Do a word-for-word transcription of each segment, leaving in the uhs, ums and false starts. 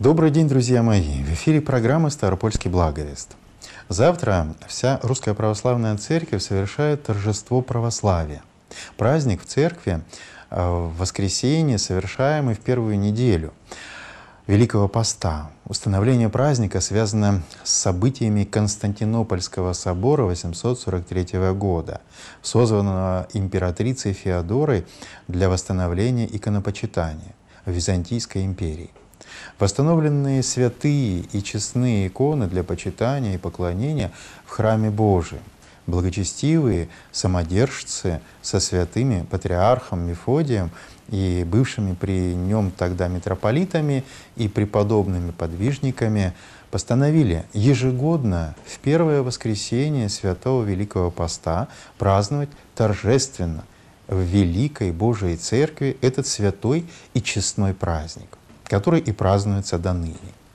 Добрый день, друзья мои! В эфире программы «Ставропольский благовест». Завтра вся Русская Православная Церковь совершает торжество православия. Праздник в Церкви в воскресенье, совершаемый в первую неделю Великого Поста. Установление праздника связано с событиями Константинопольского собора восемьсот сорок третьего года, созванного императрицей Феодорой для восстановления иконопочитания в Византийской империи. Восстановленные святые и честные иконы для почитания и поклонения в храме Божием, благочестивые самодержцы со святыми патриархом Мефодием и бывшими при нем тогда митрополитами и преподобными подвижниками постановили ежегодно в первое воскресенье Святого Великого Поста праздновать торжественно в Великой Божией Церкви этот святой и честной праздник, который и празднуется до ныне.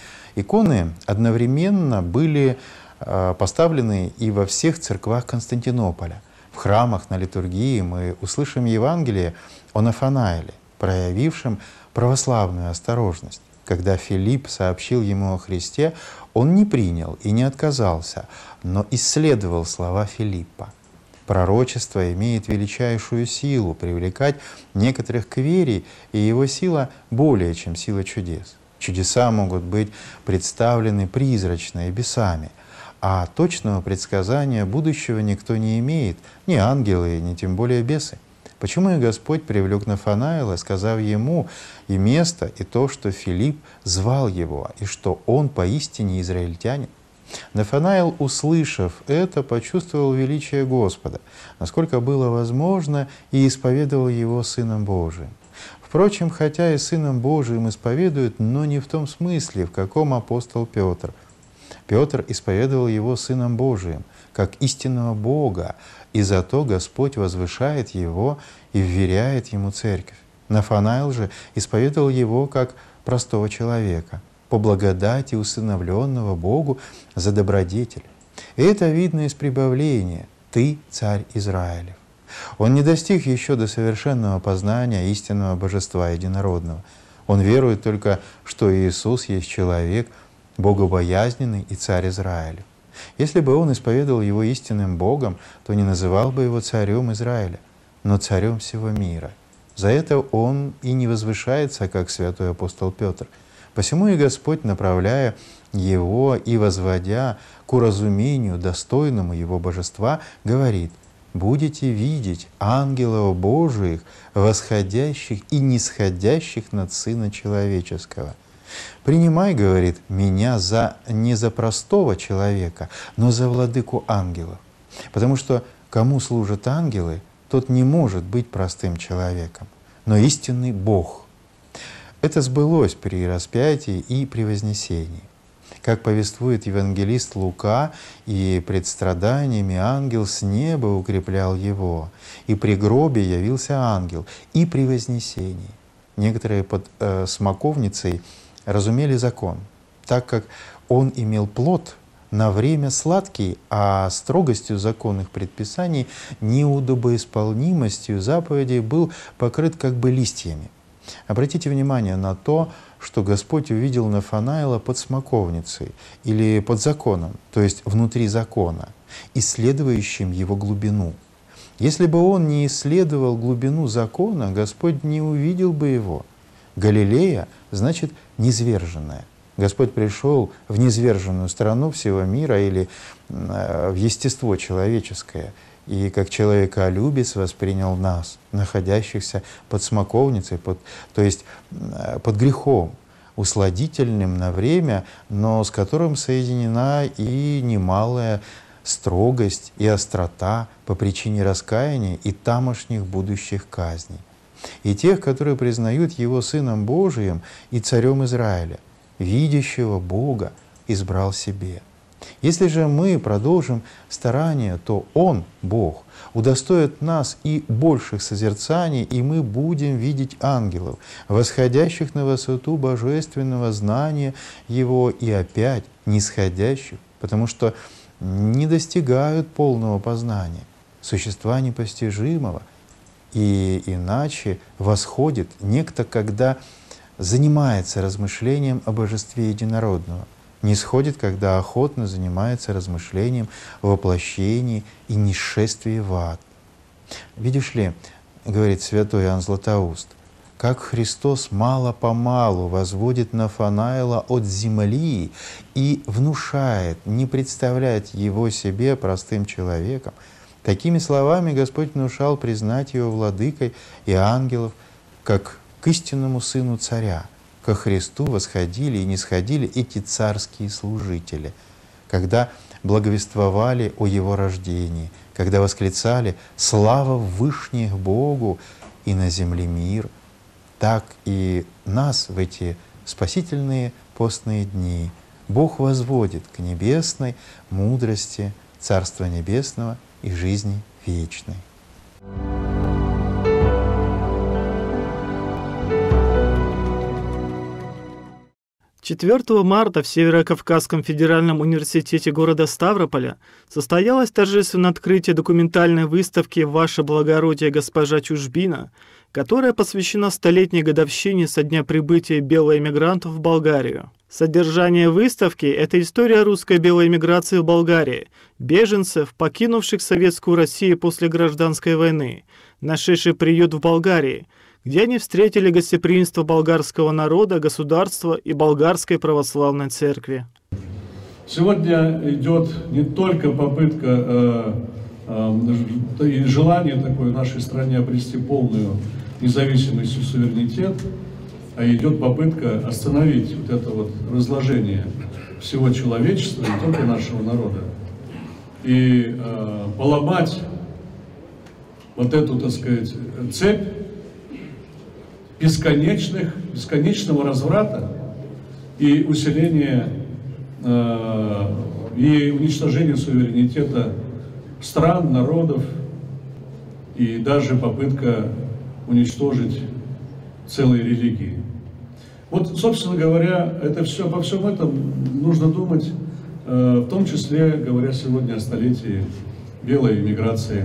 Иконы одновременно были поставлены и во всех церквах Константинополя. В храмах на литургии мы услышим Евангелие о Нафанаиле, проявившем православную осторожность. Когда Филипп сообщил ему о Христе, он не принял и не отказался, но исследовал слова Филиппа. Пророчество имеет величайшую силу привлекать некоторых к вере, и его сила более, чем сила чудес. Чудеса могут быть представлены призрачно и бесами, а точного предсказания будущего никто не имеет, ни ангелы, ни тем более бесы. Почему и Господь привлек Нафанаила, сказав ему и место, и то, что Филипп звал его, и что он поистине израильтянин? Нафанаил, услышав это, почувствовал величие Господа, насколько было возможно, и исповедовал его Сыном Божиим. Впрочем, хотя и Сыном Божиим исповедуют, но не в том смысле, в каком апостол Петр. Петр исповедовал его Сыном Божиим, как истинного Бога, и зато Господь возвышает его и вверяет ему церковь. Нафанаил же исповедовал его как простого человека, по благодати усыновленного Богу за добродетель. И это видно из прибавления «Ты, царь Израилев». Он не достиг еще до совершенного познания истинного божества единородного. Он верует только, что Иисус есть человек, богобоязненный и царь Израиля. Если бы он исповедовал его истинным Богом, то не называл бы его царем Израиля, но царем всего мира. За это он и не возвышается, как святой апостол Петр. Посему и Господь, направляя его и возводя к уразумению достойному его божества, говорит: «Будете видеть ангелов Божиих, восходящих и нисходящих над Сына Человеческого». «Принимай, — говорит, — меня за, не за простого человека, но за владыку ангелов». Потому что кому служат ангелы, тот не может быть простым человеком, но истинный Бог. Это сбылось при распятии и при вознесении. Как повествует евангелист Лука, и пред страданиями ангел с неба укреплял его, и при гробе явился ангел, и при вознесении. Некоторые под э, смоковницей разумели закон, так как он имел плод на время сладкий, а строгостью законных предписаний, неудобоисполнимостью заповедей был покрыт как бы листьями. Обратите внимание на то, что Господь увидел Нафанаила под смоковницей или под законом, то есть внутри закона, исследующим его глубину. Если бы он не исследовал глубину закона, Господь не увидел бы его. Галилея значит низверженная. Господь пришел в низверженную страну всего мира или в естество человеческое, и как человеколюбец воспринял нас, находящихся под смоковницей, под, то есть под грехом, усладительным на время, но с которым соединена и немалая строгость и острота по причине раскаяния и тамошних будущих казней. И тех, которые признают Его Сыном Божиим и Царем Израиля, видящего Бога избрал себе. Если же мы продолжим старания, то Он, Бог, удостоит нас и больших созерцаний, и мы будем видеть ангелов, восходящих на высоту божественного знания Его, и опять нисходящих, потому что не достигают полного познания, существа непостижимого, и иначе восходит некто, когда занимается размышлением о божестве единородного, не сходит, когда охотно занимается размышлением о воплощении и несшествии в ад. Видишь ли, говорит святой Иоанн Златоуст, как Христос мало-помалу возводит Нафанаила от земли и внушает, не представляет его себе простым человеком, такими словами Господь внушал признать его владыкой и ангелов, как к истинному сыну царя. Ко Христу восходили и нисходили эти царские служители, когда благовествовали о Его рождении, когда восклицали «Слава Вышних Богу и на земле мир». Так и нас в эти спасительные постные дни Бог возводит к небесной мудрости Царства Небесного и жизни вечной. четвёртого марта в Северо-Кавказском федеральном университете города Ставрополя состоялось торжественное открытие документальной выставки «Ваше благородие, госпожа Чужбина», которая посвящена столетней годовщине со дня прибытия белоэмигрантов в Болгарию. Содержание выставки – это история русской белой эмиграции в Болгарии, беженцев, покинувших Советскую Россию после гражданской войны, нашедших приют в Болгарии, где они встретили гостеприимство болгарского народа, государства и болгарской православной церкви. Сегодня идет не только попытка э, э, и желание такое в нашей стране обрести полную независимость и суверенитет, а идет попытка остановить вот это вот разложение всего человечества, не только нашего народа, и э, поломать вот эту, так сказать, цепь бесконечных, бесконечного разврата и усиления э, и уничтожения суверенитета стран, народов, и даже попытка уничтожить целые религии. Вот, собственно говоря, это все, обо всем этом нужно думать, э, в том числе, говоря сегодня о столетии белой эмиграции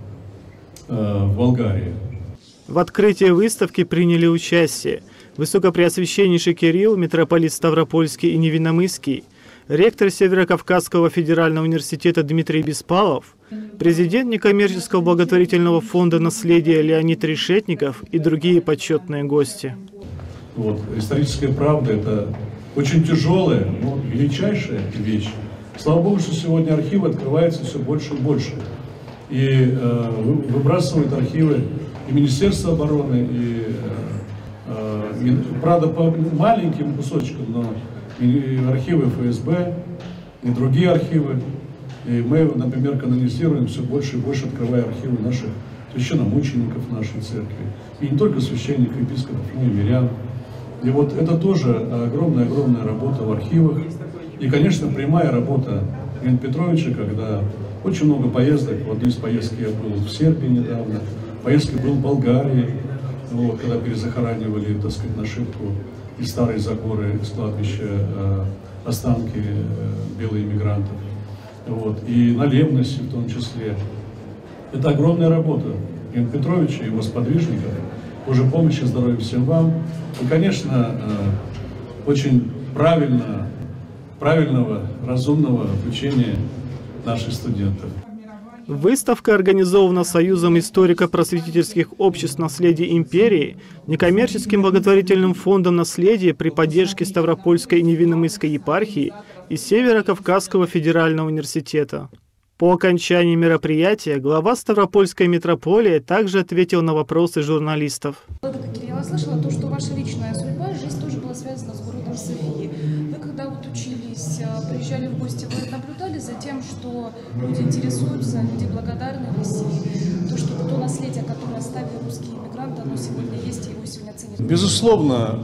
э, в Болгарии. В открытии выставки приняли участие Высокопреосвященнейший Кирилл, митрополит Ставропольский и Невинномысский, ректор Северо-Кавказского федерального университета Дмитрий Беспалов, президент некоммерческого благотворительного фонда «Наследие» Леонид Решетников и другие почетные гости. Вот, историческая правда – это очень тяжелая, но величайшая вещь. Слава Богу, что сегодня архивы открываются все больше и больше. И э, выбрасывают архивы и Министерство обороны, и, э, и, правда, по маленьким кусочкам, но и архивы эф эс бэ, и другие архивы. И мы, например, канонизируем все больше и больше, открывая архивы наших священномучеников нашей церкви. И не только священников, епископов, но и мирян. И вот это тоже огромная-огромная работа в архивах. И, конечно, прямая работа Ивана Петровича, когда очень много поездок. В одной из поездок я был в Сербии недавно, поездка был в Болгарии, вот, когда перезахоранивали, так сказать, на ошибку из Старой Загоры, из кладбища, э, останки э, белоэмигрантов. Вот, и на Левносе в том числе. Это огромная работа Ивана Петровича и его сподвижников. Божьей помощи, здоровья всем вам. И, конечно, э, очень правильно, правильного, разумного обучения наших студентов. Выставка организована Союзом историко-просветительских обществ наследия империи, некоммерческим благотворительным фондом «Наследие» при поддержке Ставропольской и Невинномысской епархии и Северо-Кавказского федерального университета. По окончании мероприятия глава Ставропольской митрополии также ответил на вопросы журналистов. Я слышала то, что ваша личная судьба, жизнь тоже была связана с городом Софии. Вы когда вот учились, приезжали в гости, вы наблюдали за тем, что люди интересуются, люди благодарны России, то, что то наследие, которое оставили русские иммигранты, оно сегодня есть, и его сегодня ценят? Безусловно,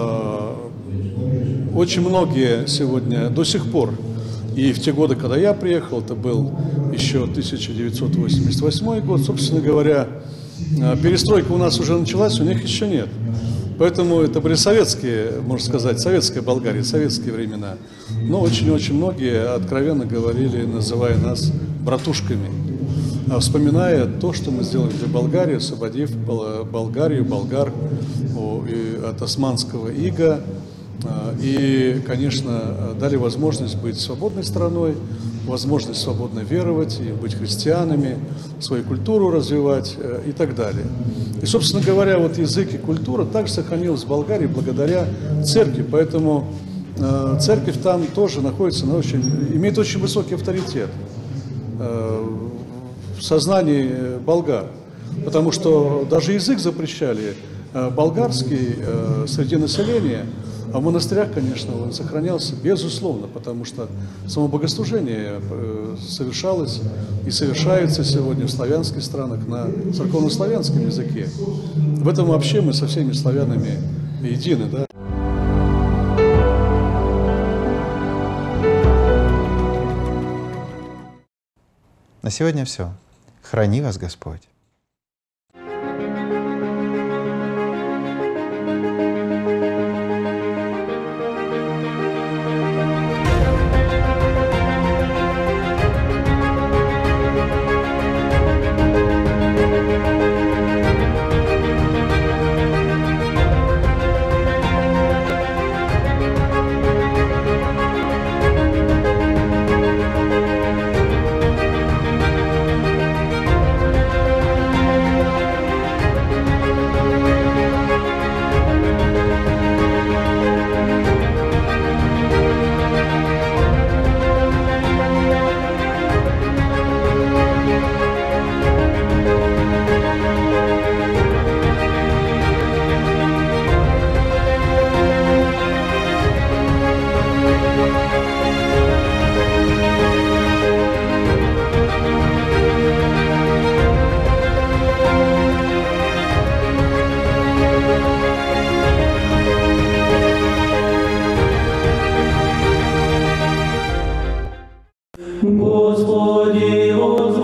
очень многие сегодня до сих пор, и в те годы, когда я приехал, это был еще тысяча девятьсот восемьдесят восьмой год, собственно говоря, перестройка у нас уже началась, у них еще нет. Поэтому это были советские, можно сказать, советская Болгария, советские времена. Но очень-очень многие откровенно говорили, называя нас братушками. вспоминая то, что мы сделали для Болгарии, освободив Болгарию, болгар от османского ига. И, конечно, дали возможность быть свободной страной, возможность свободно веровать и быть христианами, свою культуру развивать и так далее. И, собственно говоря, вот язык и культура также сохранилась в Болгарии благодаря церкви, поэтому э, церковь там тоже находится на очень, имеет очень высокий авторитет э, в сознании болгар, потому что даже язык запрещали э, болгарский э, среди населения. А в монастырях, конечно, он сохранялся, безусловно, потому что само богослужение совершалось и совершается сегодня в славянских странах на церковно-славянском языке. В этом вообще мы со всеми славянами едины, да? На сегодня все. Храни вас Господь. Господи,